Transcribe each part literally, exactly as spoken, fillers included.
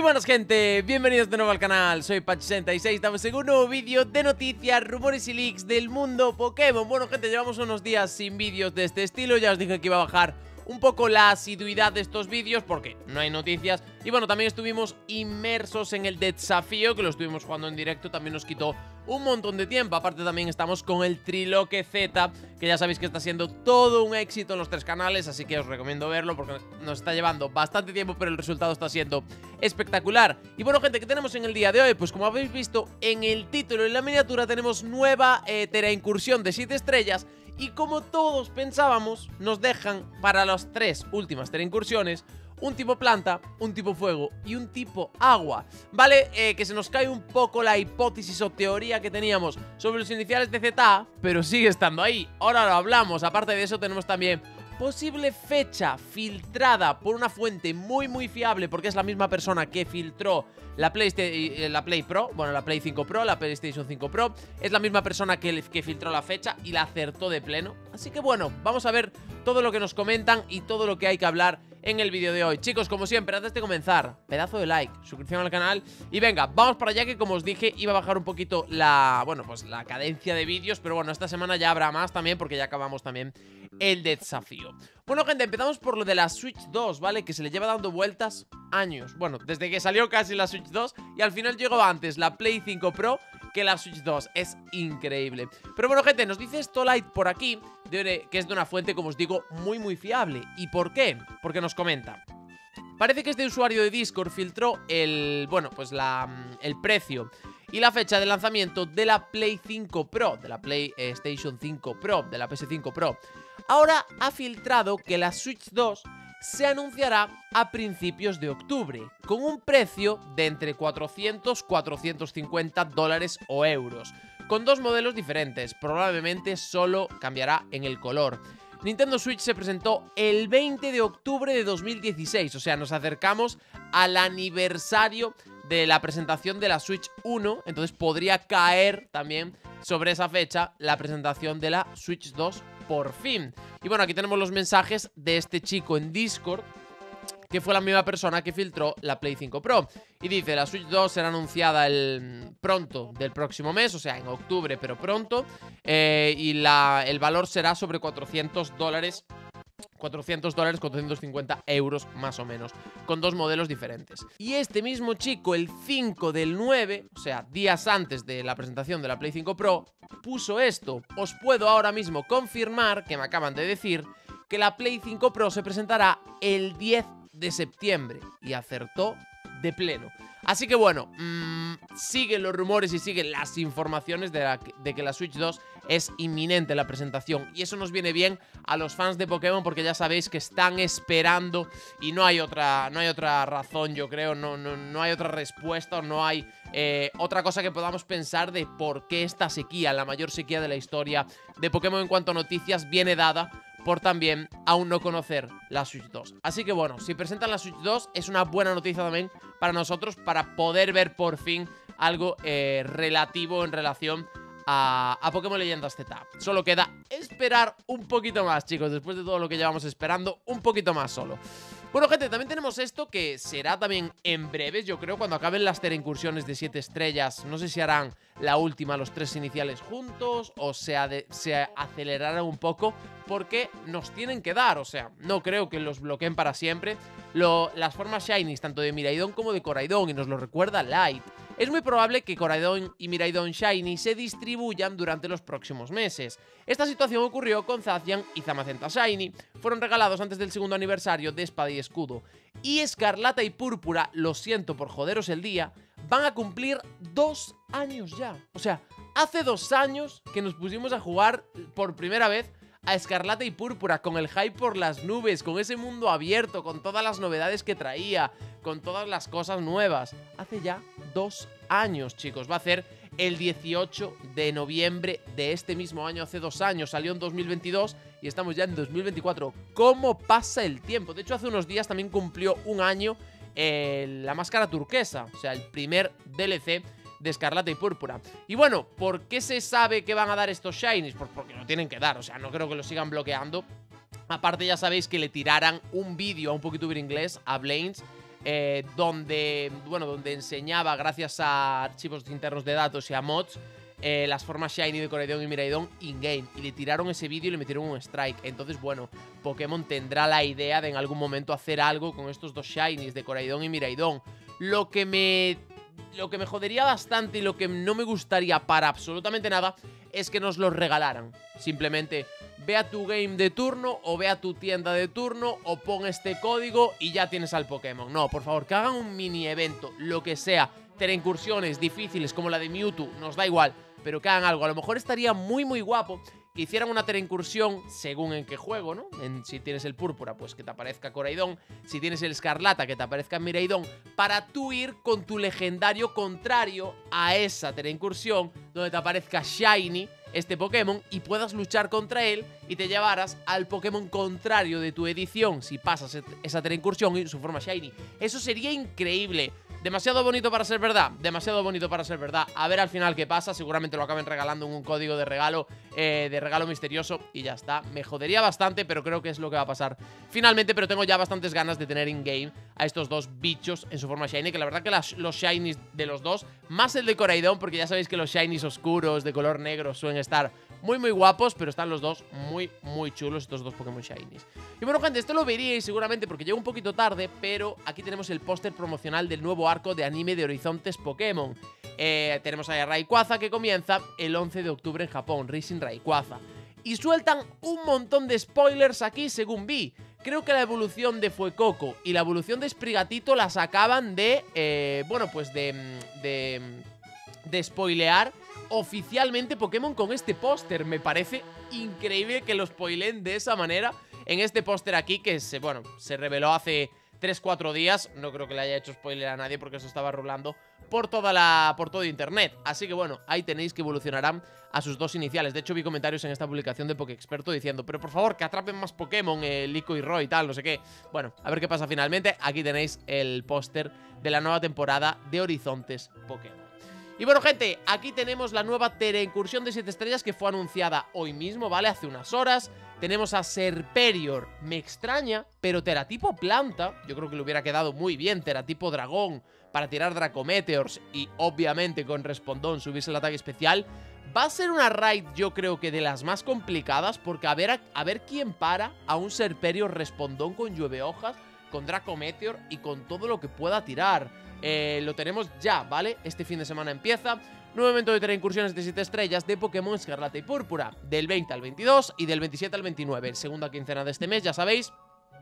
buenas, gente, bienvenidos de nuevo al canal, soy Patch sesenta y seis, estamos en un nuevo vídeo de noticias, rumores y leaks del mundo Pokémon. Bueno, gente, llevamos unos días sin vídeos de este estilo, ya os dije que iba a bajar un poco la asiduidad de estos vídeos porque no hay noticias. Y bueno, también estuvimos inmersos en el desafío, que lo estuvimos jugando en directo, también nos quitó un montón de tiempo. Aparte también estamos con el Triloque Z, que ya sabéis que está siendo todo un éxito en los tres canales, así que os recomiendo verlo porque nos está llevando bastante tiempo, pero el resultado está siendo espectacular. Y bueno, gente, ¿qué tenemos en el día de hoy? Pues como habéis visto en el título y en la miniatura, tenemos nueva eh, Tera Incursión de siete estrellas. Y como todos pensábamos, nos dejan para las tres últimas Tera Incursiones un tipo planta, un tipo fuego y un tipo agua. Vale, eh, que se nos cae un poco la hipótesis o teoría que teníamos sobre los iniciales de Z A, pero sigue estando ahí. Ahora lo hablamos. Aparte de eso tenemos también posible fecha filtrada por una fuente muy muy fiable, porque es la misma persona que filtró la, Playsta la Play Pro, bueno, la Play cinco Pro, la PlayStation cinco Pro. Es la misma persona que, que filtró la fecha y la acertó de pleno. Así que bueno, vamos a ver todo lo que nos comentan y todo lo que hay que hablar en el vídeo de hoy. Chicos, como siempre, antes de comenzar, pedazo de like, suscripción al canal y venga, vamos para allá, que como os dije iba a bajar un poquito la, bueno, pues la cadencia de vídeos, pero bueno, esta semana ya habrá más también porque ya acabamos también el desafío. Bueno, gente, empezamos por lo de la Switch dos, ¿vale? Que se le lleva dando vueltas años. Bueno, desde que salió casi la Switch dos y al final llegó antes la Play cinco Pro que la Switch dos. Es increíble. Pero bueno, gente, nos dice Stolite por aquí de, que es de una fuente, como os digo, muy muy fiable. ¿Y por qué? Porque nos comenta: parece que este usuario de Discord filtró el, bueno, pues la, el precio y la fecha de lanzamiento de la Play cinco Pro, de la PlayStation cinco Pro, de la P S cinco Pro. Ahora ha filtrado que la Switch dos se anunciará a principios de octubre, con un precio de entre cuatrocientos y cuatrocientos cincuenta dólares o euros, con dos modelos diferentes. Probablemente solo cambiará en el color. Nintendo Switch se presentó el veinte de octubre de dos mil dieciséis, o sea, nos acercamos al aniversario de la presentación de la Switch uno, entonces podría caer también sobre esa fecha la presentación de la Switch dos por fin. Y bueno, aquí tenemos los mensajes de este chico en Discord, que fue la misma persona que filtró la Play cinco Pro. Y dice: la Switch dos será anunciada el pronto del próximo mes, o sea, en octubre, pero pronto. Eh, y la, el valor será sobre cuatrocientos dólares. cuatrocientos dólares, cuatrocientos cincuenta euros más o menos, con dos modelos diferentes. Y este mismo chico, el cinco del nueve, o sea, días antes de la presentación de la Play cinco Pro, puso esto: os puedo ahora mismo confirmar, que me acaban de decir, que la Play cinco Pro se presentará el diez de septiembre. Y acertó de pleno. Así que bueno, mmm, siguen los rumores y siguen las informaciones de, la, de que la Switch dos es inminente la presentación. Y eso nos viene bien a los fans de Pokémon, porque ya sabéis que están esperando y no hay otra, no hay otra razón, yo creo, no, no, no hay otra respuesta, o no hay eh, otra cosa que podamos pensar de por qué esta sequía, la mayor sequía de la historia de Pokémon en cuanto a noticias, viene dada por también aún no conocer la Switch dos. Así que bueno, si presentan la Switch dos es una buena noticia también para nosotros, para poder ver por fin algo eh, relativo en relación a, a Pokémon Leyendas Z. Solo queda esperar un poquito más, chicos, después de todo lo que llevamos esperando, un poquito más solo. Bueno, gente, también tenemos esto que será también en breves, yo creo, cuando acaben las Tera Incursiones de siete estrellas. No sé si harán la última, los tres iniciales juntos, o sea, de, se acelerarán un poco, porque nos tienen que dar, o sea, no creo que los bloqueen para siempre. Lo, las formas Shinies, tanto de Miraidon como de Coraidon, y nos lo recuerda Light. Es muy probable que Coraidon y Miraidon Shiny se distribuyan durante los próximos meses. Esta situación ocurrió con Zacian y Zamazenta Shiny. Fueron regalados antes del segundo aniversario de Espada y Escudo. Y Escarlata y Púrpura, lo siento por joderos el día, van a cumplir dos años ya. O sea, hace dos años que nos pusimos a jugar por primera vez a Escarlata y Púrpura, con el hype por las nubes, con ese mundo abierto, con todas las novedades que traía, con todas las cosas nuevas. Hace ya dos años, chicos. Va a ser el dieciocho de noviembre de este mismo año, hace dos años. Salió en dos mil veintidós y estamos ya en dos mil veinticuatro. ¿Cómo pasa el tiempo? De hecho, hace unos días también cumplió un año eh, la máscara turquesa, o sea, el primer D L C de Escarlata y Púrpura. Y bueno, ¿por qué se sabe que van a dar estos Shinies? Pues porque lo tienen que dar, o sea, no creo que lo sigan bloqueando. Aparte, ya sabéis que le tiraran un vídeo a un poquituber inglés, a Blains, eh, donde, bueno, donde enseñaba, gracias a archivos internos de datos y a mods, eh, las formas Shiny de Koraidon y Miraidon in-game. Y le tiraron ese vídeo y le metieron un strike. Entonces, bueno, Pokémon tendrá la idea de en algún momento hacer algo con estos dos Shinies de Koraidon y Miraidon. Lo que me... Lo que me jodería bastante y lo que no me gustaría para absolutamente nada es que nos los regalaran. Simplemente ve a tu game de turno o ve a tu tienda de turno o pon este código y ya tienes al Pokémon. No, por favor, que hagan un mini evento, lo que sea. Tener incursiones difíciles como la de Mewtwo, nos da igual, pero que hagan algo. A lo mejor estaría muy muy guapo que hicieran una incursión según en qué juego, ¿no? En, si tienes el Púrpura, pues que te aparezca Koraidon. Si tienes el Escarlata, que te aparezca Miraidon. Para tú ir con tu legendario contrario a esa incursión, donde te aparezca Shiny, este Pokémon, y puedas luchar contra él y te llevaras al Pokémon contrario de tu edición si pasas esa incursión en su forma Shiny. Eso sería increíble. Demasiado bonito para ser verdad, demasiado bonito para ser verdad. A ver al final qué pasa, seguramente lo acaben regalando en un código de regalo, eh, de regalo misterioso y ya está. Me jodería bastante, pero creo que es lo que va a pasar finalmente, pero tengo ya bastantes ganas de tener in-game a estos dos bichos en su forma Shiny, que la verdad que las, los Shinies de los dos, más el de Koraidon, porque ya sabéis que los Shinies oscuros de color negro suelen estar muy muy guapos, pero están los dos muy muy chulos, estos dos Pokémon Shinies. Y bueno, gente, esto lo veríais seguramente porque llega un poquito tarde, pero aquí tenemos el póster promocional del nuevo arco de anime de Horizontes Pokémon. Eh, tenemos ahí a Rayquaza, que comienza el once de octubre en Japón, Rising Rayquaza. Y sueltan un montón de spoilers aquí, según vi. Creo que la evolución de Fuecoco y la evolución de Sprigatito las acaban de, eh, bueno, pues de, de, de spoilear oficialmente Pokémon con este póster. Me parece increíble que lo spoilen de esa manera en este póster aquí, que se, bueno, se reveló hace tres cuatro días. No creo que le haya hecho spoiler a nadie porque eso estaba rulando por toda la por todo internet. Así que bueno, ahí tenéis que evolucionarán a sus dos iniciales. De hecho, vi comentarios en esta publicación de Pokéexperto diciendo, pero por favor, que atrapen más Pokémon, eh, Lico y Roy y tal, no sé qué. Bueno, a ver qué pasa finalmente. Aquí tenéis el póster de la nueva temporada de Horizontes Pokémon. Y bueno, gente, aquí tenemos la nueva Tereincursión de siete estrellas que fue anunciada hoy mismo, ¿vale? Hace unas horas. Tenemos a Serperior. Me extraña, pero Teratipo planta. Yo creo que le hubiera quedado muy bien Teratipo dragón para tirar Dracometeors y obviamente con Respondón subirse el ataque especial. Va a ser una raid, yo creo que de las más complicadas, porque a ver, a, a ver quién para a un Serperior Respondón con Llueve Hojas, con Dracometeor y con todo lo que pueda tirar. Eh, lo tenemos ya, ¿vale? Este fin de semana empieza. Nuevo evento de Tereincursiones de siete estrellas de Pokémon Escarlata y Púrpura, del veinte al veintidós y del veintisiete al veintinueve. Segunda quincena de este mes, ya sabéis.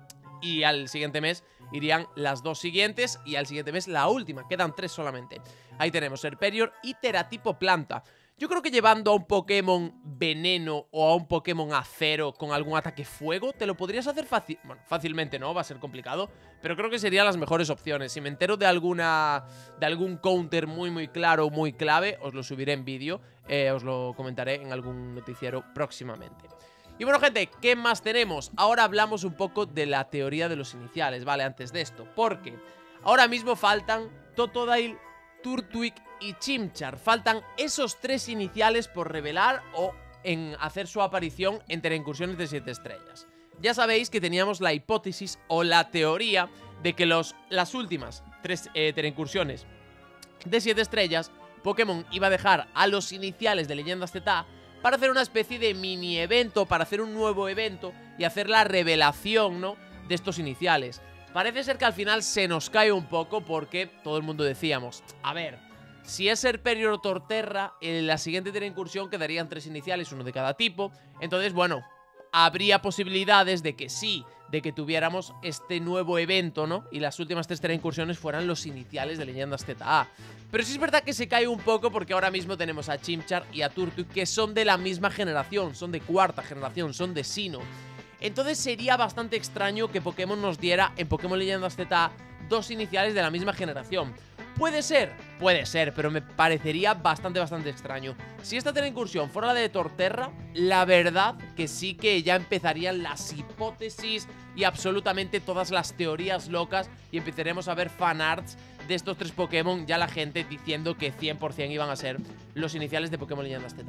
Y al siguiente mes irían las dos siguientes y al siguiente mes la última. Quedan tres solamente. Ahí tenemos Serperior y Teratipo planta. Yo creo que llevando a un Pokémon veneno o a un Pokémon acero con algún ataque fuego, te lo podrías hacer fácil. Bueno, fácilmente no, va a ser complicado, pero creo que serían las mejores opciones. Si me entero de alguna de algún counter muy muy claro, muy clave, os lo subiré en vídeo, eh, os lo comentaré en algún noticiero próximamente. Y bueno, gente, ¿qué más tenemos? Ahora hablamos un poco de la teoría de los iniciales, ¿vale? Antes de esto, porque ahora mismo faltan Totodile, Turtwig y Chimchar. Faltan esos tres iniciales por revelar o en hacer su aparición en Tereincursiones de siete estrellas. Ya sabéis que teníamos la hipótesis o la teoría de que los, las últimas tres eh, Tereincursiones de siete estrellas, Pokémon iba a dejar a los iniciales de Leyendas Z para hacer una especie de mini evento, para hacer un nuevo evento y hacer la revelación, ¿no?, de estos iniciales. Parece ser que al final se nos cae un poco porque todo el mundo decíamos, a ver, si es Serperior o Torterra, en la siguiente Tereincursión quedarían tres iniciales, uno de cada tipo. Entonces, bueno, habría posibilidades de que sí, de que tuviéramos este nuevo evento, ¿no? Y las últimas tres Tereincursiones fueran los iniciales de Leyendas Z A. Pero sí es verdad que se cae un poco porque ahora mismo tenemos a Chimchar y a Turtwig, que son de la misma generación, son de cuarta generación, son de Sinnoh. Entonces sería bastante extraño que Pokémon nos diera en Pokémon Leyendas Z A dos iniciales de la misma generación. ¿Puede ser? Puede ser, pero me parecería bastante, bastante extraño. Si esta Tereincursión fuera la de Torterra, la verdad que sí que ya empezarían las hipótesis y absolutamente todas las teorías locas y empezaremos a ver fanarts de estos tres Pokémon, ya la gente diciendo que cien por cien iban a ser los iniciales de Pokémon Leyendas Z.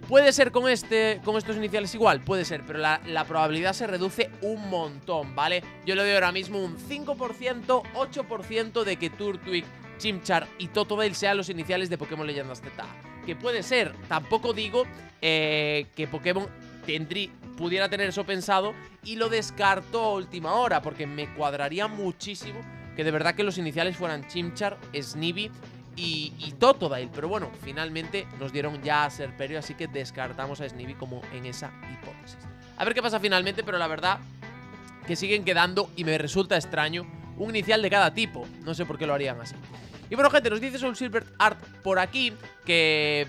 ¿Puede ser con, este, con estos iniciales igual? Puede ser, pero la, la probabilidad se reduce un montón, ¿vale? Yo le doy ahora mismo un cinco por ciento, ocho por ciento de que Turtwig, Chimchar y Totodile sean los iniciales de Pokémon Leyendas Z. Que puede ser, tampoco digo eh, que Pokémon tendrí, pudiera tener eso pensado y lo descartó a última hora, porque me cuadraría muchísimo que de verdad que los iniciales fueran Chimchar, Snivy y, y Totodile. Pero bueno, finalmente nos dieron ya a Serperior, así que descartamos a Snivy como en esa hipótesis. A ver qué pasa finalmente, pero la verdad que siguen quedando y me resulta extraño un inicial de cada tipo. No sé por qué lo harían así. Y bueno, gente, nos dice Soul Silver Art por aquí que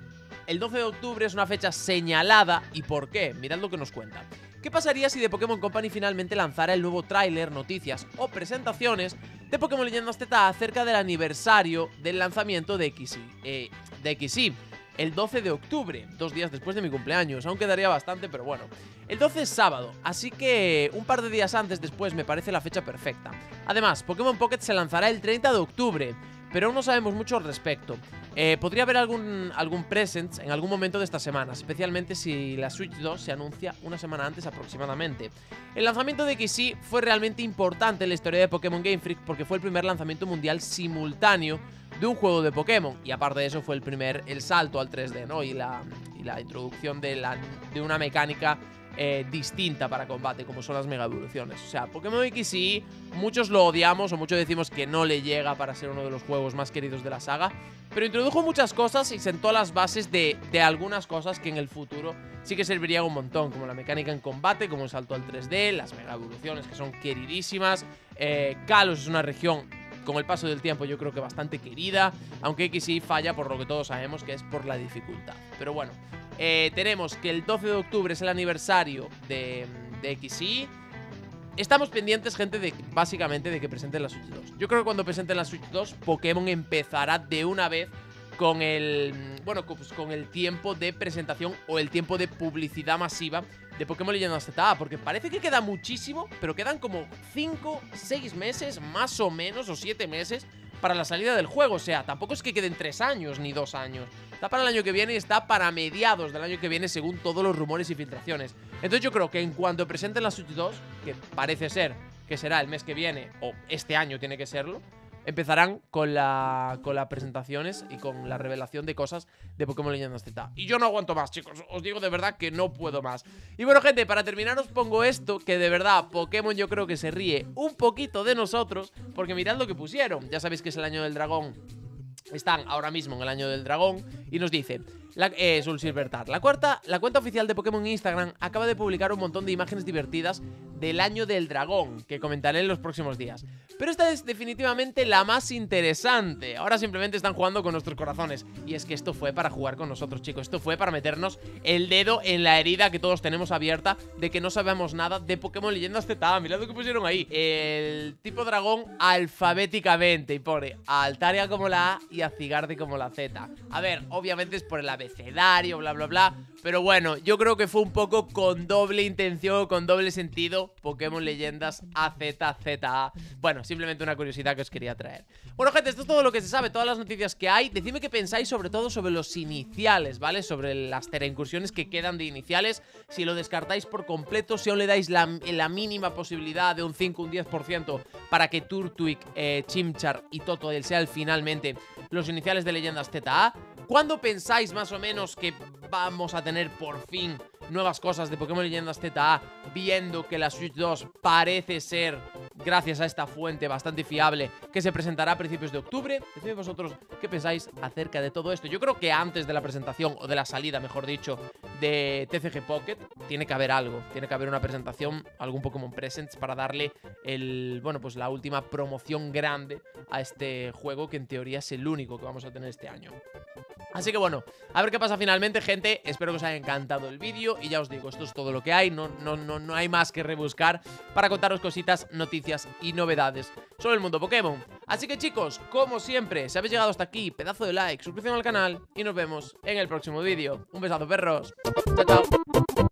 el doce de octubre es una fecha señalada. ¿Y por qué? Mirad lo que nos cuenta. ¿Qué pasaría si The Pokémon Company finalmente lanzara el nuevo tráiler, noticias o presentaciones de Pokémon Leyendas Z acerca del aniversario del lanzamiento de X Y? Eh, de X Y, el doce de octubre, dos días después de mi cumpleaños. Aún quedaría bastante, pero bueno. El doce es sábado, así que un par de días antes después me parece la fecha perfecta. Además, Pokémon Pocket se lanzará el treinta de octubre, pero aún no sabemos mucho al respecto. Eh, podría haber algún, algún presents en algún momento de estas semanas, especialmente si la Switch dos se anuncia una semana antes aproximadamente. El lanzamiento de X Y fue realmente importante en la historia de Pokémon Game Freak porque fue el primer lanzamiento mundial simultáneo de un juego de Pokémon, y aparte de eso fue el primer, el salto al tres D, ¿no? Y la, y la introducción de, la, de una mecánica Eh, distinta para combate, como son las mega evoluciones. O sea, Pokémon X Y, muchos lo odiamos o muchos decimos que no le llega para ser uno de los juegos más queridos de la saga, pero introdujo muchas cosas y sentó las bases de, de algunas cosas que en el futuro sí que servirían un montón, como la mecánica en combate, como el salto al tres D, las mega evoluciones que son queridísimas. eh, Kalos es una región con el paso del tiempo yo creo que bastante querida, aunque X Y falla por lo que todos sabemos, que es por la dificultad. Pero bueno, eh, tenemos que el doce de octubre es el aniversario de, de X Y. Estamos pendientes, gente, de básicamente de que presenten la Switch dos. Yo creo que cuando presenten la Switch dos, Pokémon empezará de una vez con el, bueno, pues con el tiempo de presentación o el tiempo de publicidad masiva de Pokémon Leyendas Z, porque parece que queda muchísimo, pero quedan como cinco, seis meses, más o menos, o siete meses para la salida del juego. O sea, tampoco es que queden tres años ni dos años. Está para el año que viene y está para mediados del año que viene, según todos los rumores y filtraciones. Entonces yo creo que en cuanto presenten la Switch dos, que parece ser que será el mes que viene, o este año tiene que serlo, empezarán con la con las presentaciones y con la revelación de cosas de Pokémon Leyendas Z. Y yo no aguanto más, chicos, os digo de verdad que no puedo más. Y bueno, gente, para terminar os pongo esto, que de verdad Pokémon yo creo que se ríe un poquito de nosotros, porque mirad lo que pusieron. Ya sabéis que es el año del dragón. Están ahora mismo en el año del dragón. Y nos dice la, eh, Soul Silver Tar, la, cuarta, la cuenta oficial de Pokémon en Instagram acaba de publicar un montón de imágenes divertidas del año del dragón, que comentaré en los próximos días. Pero esta es definitivamente la más interesante. Ahora simplemente están jugando con nuestros corazones. Y es que esto fue para jugar con nosotros, chicos. Esto fue para meternos el dedo en la herida que todos tenemos abierta de que no sabemos nada de Pokémon Leyendas Z. Mirad lo que pusieron ahí. El tipo dragón alfabéticamente. Y pone a Altaria como la A y a Zygarde como la Z. A ver, obviamente es por el abecedario, bla, bla, bla. Pero bueno, yo creo que fue un poco con doble intención, con doble sentido. Pokémon Leyendas A Z Z A. Bueno, simplemente una curiosidad que os quería traer. Bueno, gente, esto es todo lo que se sabe, todas las noticias que hay. Decidme qué pensáis sobre todo sobre los iniciales, ¿vale? Sobre las teraincursiones que quedan de iniciales. Si lo descartáis por completo, si aún le dais la, la mínima posibilidad de un cinco, un diez por ciento para que Turtwig, eh, Chimchar y Totodile sean finalmente los iniciales de Leyendas Z A. ¿Cuándo pensáis más o menos que vamos a tener por fin nuevas cosas de Pokémon Leyendas Z A, viendo que la Switch dos parece ser, gracias a esta fuente bastante fiable, que se presentará a principios de octubre? Decidme vosotros qué pensáis acerca de todo esto. Yo creo que antes de la presentación, o de la salida, mejor dicho, de T C G Pocket, tiene que haber algo. Tiene que haber una presentación, algún Pokémon Presents para darle el, bueno, pues la última promoción grande a este juego, que en teoría es el único que vamos a tener este año. Así que bueno, a ver qué pasa finalmente, gente. Espero que os haya encantado el vídeo. Y ya os digo, esto es todo lo que hay. No, no, no, no hay más que rebuscar para contaros cositas, noticias y novedades sobre el mundo Pokémon. Así que chicos, como siempre, si habéis llegado hasta aquí, pedazo de like, suscripción al canal y nos vemos en el próximo vídeo. Un besazo, perros. Chao, chao.